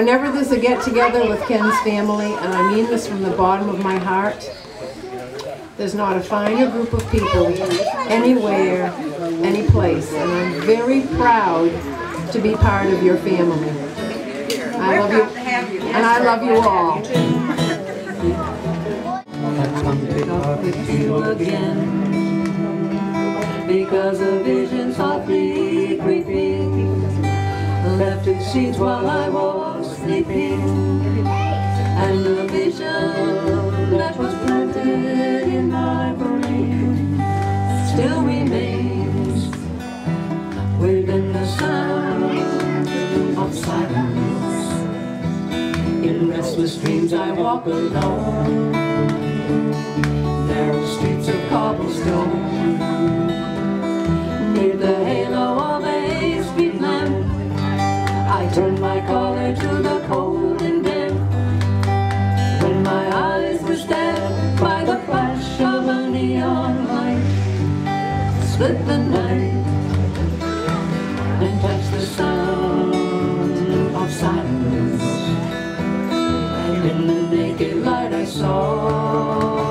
Whenever there's a get-together with Ken's family, and I mean this from the bottom of my heart, there's not a finer group of people anywhere, any place, and I'm very proud to be part of your family. I love you, and I love you all. I've come to talk with you again, because a vision softly creeping left its seeds while I was sleeping, and the vision that was planted in my brain still remains within the sound of silence. In restless dreams I walk alone, narrow streets of cobblestone, near the halo of a street lamp. I turn my collar to the cold and damp, when my eyes were stabbed by the flash of a neon light, split the night and touch the sound of silence. And in the naked light I saw